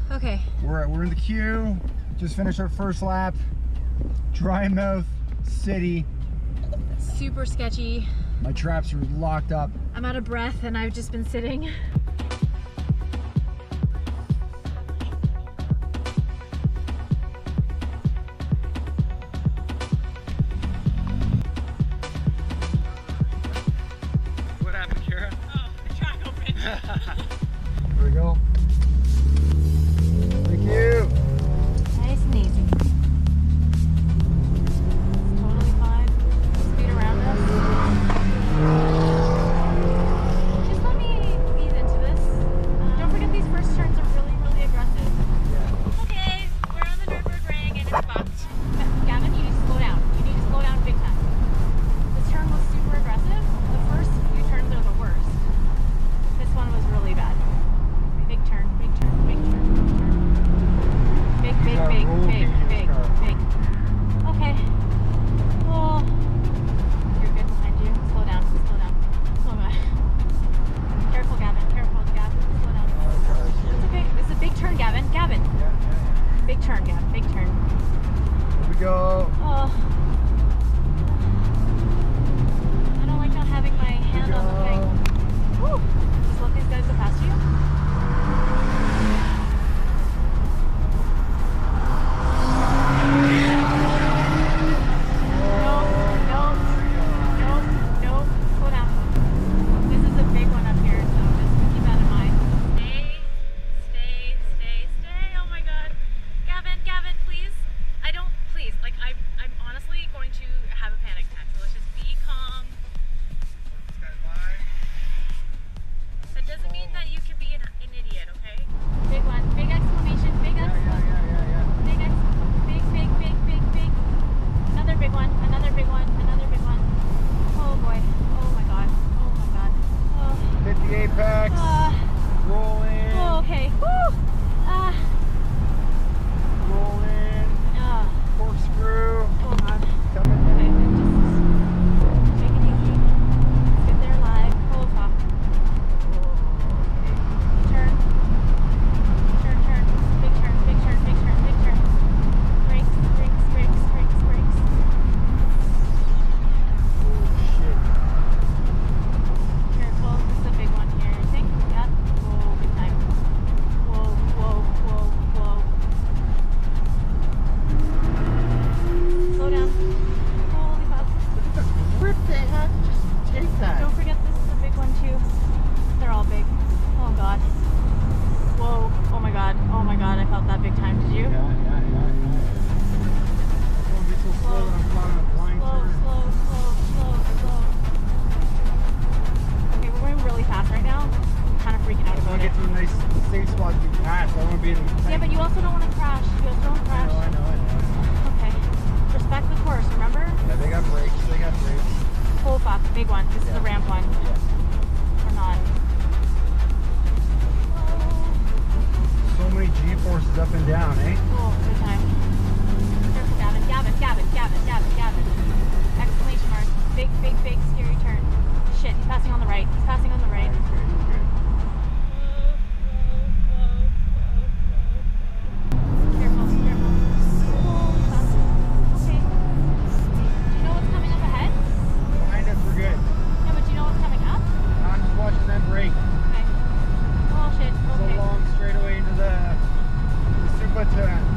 Okay. We're in the queue. Just finished our first lap. Drymouth City. Super sketchy. My traps are locked up. I'm out of breath and I've just been sitting. What happened, Kara? Oh, the track opened. Here we go. Thank you. Nice and easy. It's totally fine. Speed around us. Just let me ease into this. Don't forget these first turns are really, really aggressive. Yeah. Okay, we're on the Nürburgring ring and it's fucked. Gavin, you need to slow down. You need to slow down big time. This turn was super aggressive. The first few turns are the worst. This one was really bad. Big turn, big turn, big turn, big turn. Big, big, big, big, big, big. Okay. Oh, you're good behind you. Slow down, slow down. Oh god. Careful, Gavin. Careful, Gavin. Slow down. It's okay. This is a big turn, Gavin. Gavin. Big turn, Gavin. Big turn. Here we go. Oh. I don't like not having my hand on the thing. Woo. Just let these guys go past you. Apex, roll in. Oh, okay. Woo! Roll in. Corkscrew. Oh god. Coming. Okay, just take it easy. Let's get there live. Oh fuck. Turn. Turn, turn. Big turn, big turn, big turn, big turn. Brakes, brakes, brakes, brakes, brakes. Oh shit. Careful. This is a big one here, I think. Yep. Whoa, big time. Whoa, whoa, whoa, whoa. Slow down. Holy fuck. Rip the heck? Just take that. Don't forget this is a big one too. They're all big. Oh god. Whoa. Oh my god. Oh my god. I felt that big time. Did you? Yeah. I'm going to be so slow that I'm caught on a blind Slow, turn. slow, slow, slow, slow. Okay, we're going really fast right now. I'm kind of freaking out I want about to it. get to a nice safe spot to be passed. I don't want to be in the Yeah, but you also don't want to crash. You also don't want to I crash. know. Okay. Respect the course, remember? Yeah, they got brakes. Oh fuck, big one. This is a ramp one. Or not. So many G-forces up and down, eh? Oh, good time. Careful, Gavin. Gavin, Gavin, Gavin, Gavin, Gavin. Exclamation mark. Big, big, big, scary turn. Shit, he's passing on the right. He's passing on the right. Careful, careful. Holy fuck. Okay. Do you know what's coming up ahead? Behind us, we're good. Yeah, but do you know what's coming up? I'm just watching them brake. Okay. Oh shit, So okay. long straight away into the Supa turn.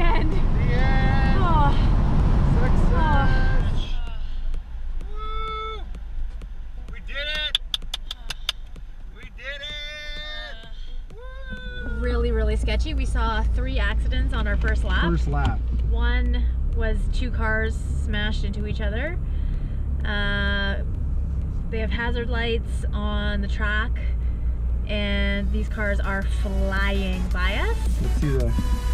end. The end. Oh. Success. Woo. We did it. We did it. Woo. Really, really sketchy. We saw 3 accidents on our first lap. First lap. One was 2 cars smashed into each other. They have hazard lights on the track, and these cars are flying by us. Let's see the